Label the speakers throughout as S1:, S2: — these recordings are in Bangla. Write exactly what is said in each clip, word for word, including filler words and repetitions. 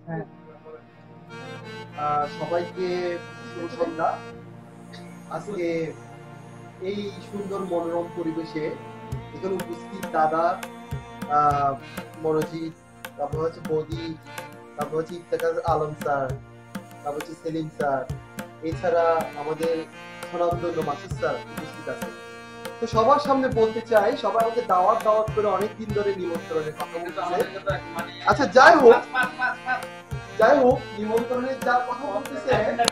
S1: হ্যাঁ,
S2: আহ, সবাইকে শুভ সন্ধ্যা। আজকে এই সুন্দর মনোরম পরিবেশে এখানে উপস্থিত দাদা, আহ, মনোজিৎ, তারপর হচ্ছে বৌদি, তারপর হচ্ছে ইফতেখার আলম স্যার, তারপর হচ্ছে সেলিম স্যার, এছাড়া আমাদের স্বনামধন্য মাসুদ স্যার উপস্থিত আছে। তো সবার সামনে বলতে চাই, সবাই আমাকে দাওয়াত দাওয়াত করে অনেকদিন ধরে নিমন্ত্রণের কথা বলতেছে। আচ্ছা যাই হোক, যাই হোক নিমন্ত্রণের যা কথা বলতেছে,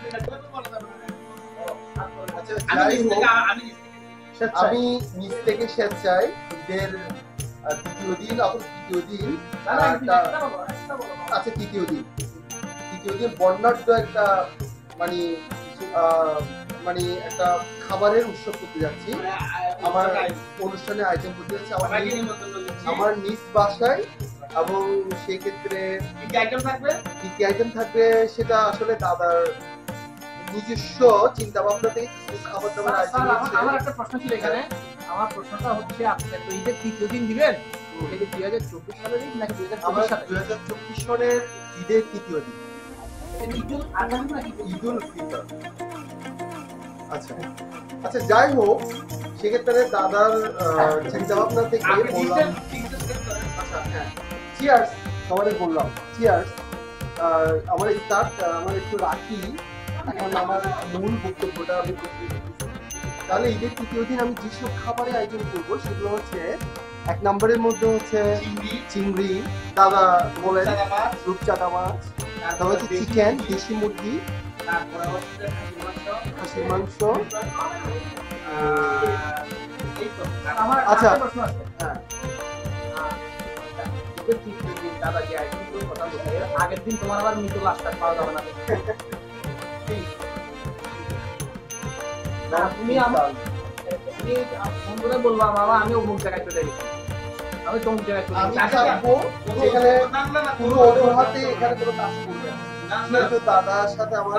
S2: আচ্ছা যাই হোক, আমি নিজ থেকে স্বেচ্ছায় ঈদের আহ, দ্বিতীয় দিন অথবা তৃতীয় দিন আহ, একটা আচ্ছা তৃতীয় দিন তৃতীয় দিন বর্ণাঢ্য একটা মানে আহ, মানে একটা খাবারের উৎসব করতে যাচ্ছি। আমার অনুষ্ঠানে আয়োজন করতে যাচ্ছি আমার নিজ- আমার নিজ বাসায়, এবং সেক্ষেত্রে কি কি আইটেম থাকবে কি কি আইটেম থাকবে সেটা আসলে দাদার নিজস্ব চিন্তা ভাবনা থেকে কিছু খাবার দাবার আয়োজন
S1: স্যার, আমার
S2: হচ্ছে।
S1: আমার একটা প্রশ্ন ছিল এখানে। আমার প্রশ্নটা হচ্ছে, আপনি তো ঈদের তৃতীয় দিন দিবেন, এটা দুই হাজার চব্বিশ সালের ঈদ নাকি দুই হাজার
S2: আমার
S1: চব্বিশ সালে?
S2: দুই হাজার চব্বিশ সনের ঈদের তৃতীয় দিন,
S1: এটা ঈদুল আজহা নাকি
S2: ঈদুল ফিতর। আচ্ছা আচ্ছা যাই হোক, সেক্ষেত্রে দাদার চিন্তা ভাবনা থেকে বললাম, আচ্ছা হ্যাঁ, চিয়ার্স সবাই বললাম চিয়ার্স। আমার স্টার্ট আমার একটু রাখি, এখন আমার মূল বক্তব্যটা আমি করতে চাইছি। তাহলে ঈদের তৃতীয় দিন আমি যেসব খাবারের আয়োজন করবো সেগুলো হচ্ছে, এক নম্বরের মধ্যে হচ্ছে চিংড়ি, দাদা বলেন রূপচাঁদা মাছ, তারপর হচ্ছে চিকেন, দেশি মুরগি,
S1: তারপরে হচ্ছে
S2: খাসির মাংস।
S1: এই তো। আর আমার
S2: আচ্ছা।
S1: আরেকটা প্রশ্ন আছে।
S2: হ্যাঁ
S1: আহ, ঈদের তৃতীয় দিন দাদা যে আইটেমগুলোর কথা বলছে, এর আগের দিন তোমার আবার মৃত লাশটা পাওয়া যাবে না। তুমি আমার তুমি ফোন করে বলবা, বাবা আমি অমুক জায়গায় চলে গেছি, আমি তমুক জায়গায় চলে
S2: আমি
S1: গেছি। আচ্ছা,
S2: থাকবো যেখানে পুরো অজুহাতে এখানে কোনো কাজ করবে না। কিন্তু দাদার সাথে আমার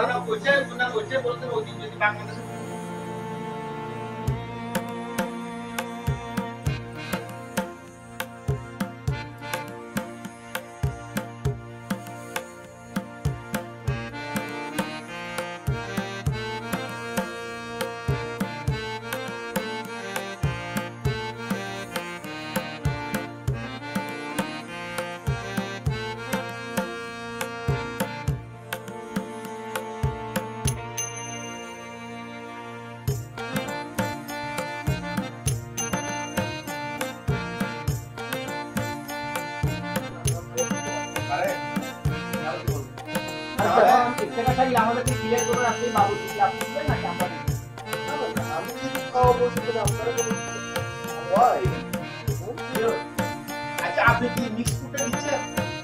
S1: আমাদেরকে ক্লিয়ার করে রাখতে বাবু কি আপনি দিবেন নাকি আমরা দিব?
S2: আমি যদি খাওয়াবো সেখানে আপনারা কোনো হয়
S1: আচ্ছা, আপনি কি মিক্স ফুডটা দিচ্ছেন?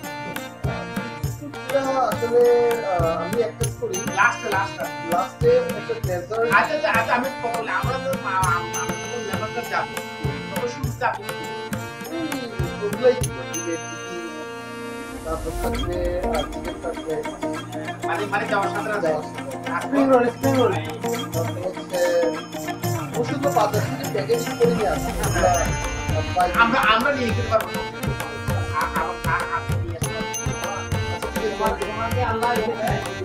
S2: এটা আসলে আহ, আমি একটা করি
S1: লাস্টে লাস্টে
S2: লাস্টে একটা ডেজার্ট।
S1: আচ্ছা আচ্ছা আচ্ছা, আমি বললাম আমরা তো আমরা তো লেবারটা যাবো, তবে শুরুতে আপনি কি দিবেন?
S2: ওগুলাই ছিল যে তারপর থাকবে চিকেন থাকবে,
S1: মানে মানে যাওয়ার সাথে সাথে
S2: স্প্রিং রোল স্প্রিং রোল তারপর হচ্ছে ওষুধ তো বাজার থেকে প্যাকেজ করে নিয়ে আসে
S1: আমরা আমরা নিয়ে যেতে পারবো না। আ- আ- আ- আপনি নিয়ে আসতে পারবেন।
S2: আচ্ছা ঠিক আছে।
S1: তোমাকে আল্লাহ